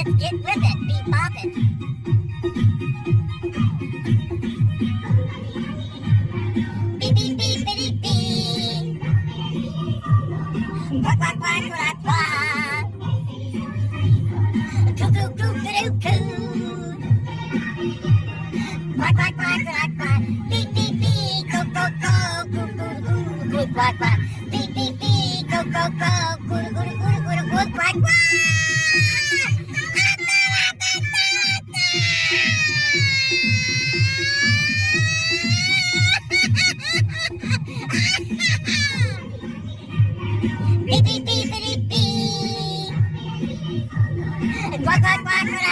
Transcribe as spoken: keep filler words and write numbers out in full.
Let's get with it, be bopping. Beep, beep, beep, beep, beep. Quack, quack, quack, quack, quack. Coo, coo, coo, coo, coo. Quack, quack, quack, quack, quack. Beep, beep, beep, go, go, go. Coo, coo, coo, coo, quack, quack. Beep, beep, beep, go, go, go. Coo, coo, coo, coo, coo, quack, quack. Beep, beep, beep, beep, beep. Quack, quack, quack, quack.